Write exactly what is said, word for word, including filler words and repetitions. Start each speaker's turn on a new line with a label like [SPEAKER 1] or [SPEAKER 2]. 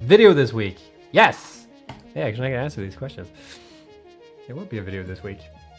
[SPEAKER 1] Video this week. Yes. Yeah, actually I can answer these questions. There will be a video this week.